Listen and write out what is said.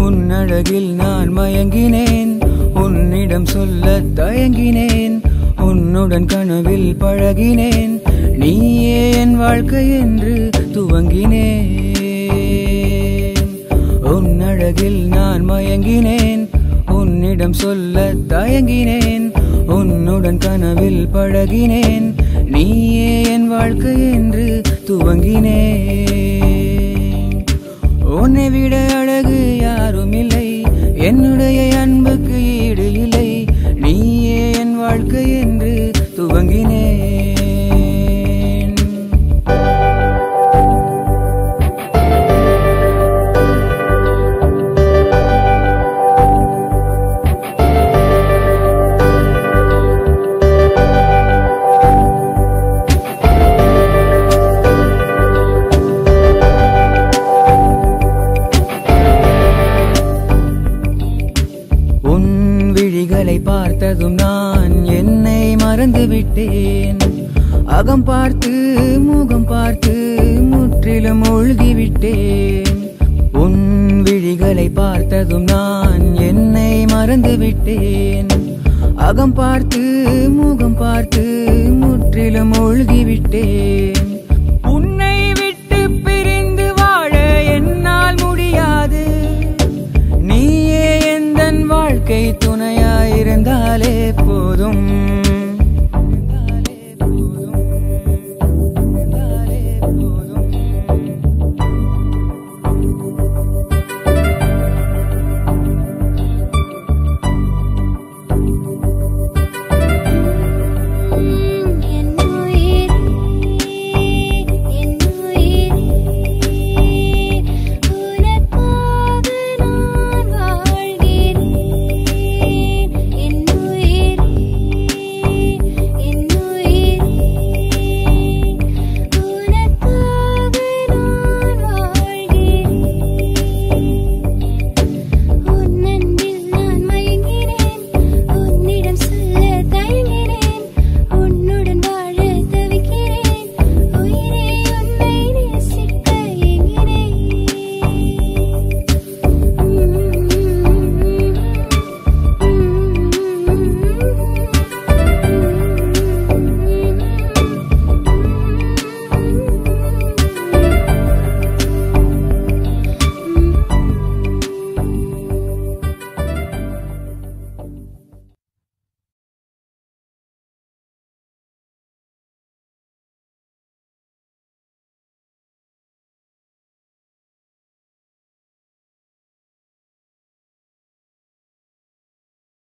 உன்னழகில் நான் மயங்கினேன், உன்னிடம் சொல்ல தயங்கினேன், உன்னுடன் கனவில் பழகினேன், நீயே என் வாழ்க்கை என்று துவங்கினேன். உன்னழகில் நான் மயங்கினேன், உன்னிடம் சொல்ல தயங்கினேன், உன்னுடன் கனவில் பழகினேன், நீயே என் வாழ்க்கை என்று துவங்கினேன். உன்னை விட அழகு யாரும் இல்லை, என்னுடைய அன்புக்கு ஈடு இல்லை, நீயே என் வாழ்க்கை என்று துவங்கினேன். பார்த்ததும் நான் என்னை மறந்து விட்டேன், அகம் பார்த்து முகம் பார்த்து முற்றிலும் மூழ்கிவிட்டேன். உன் விழிகளை பார்த்ததும் நான் என்னை மறந்து விட்டேன், அகம் பார்த்து முகம் பார்த்து முற்றிலும் மூழ்கிவிட்டேன். உன்னை விட்டு பிரிந்து வாழ என்னால் முடியாது, நீயே எந்தன் வாழ்க்கை துணையாயிருந்தாலே போதும்.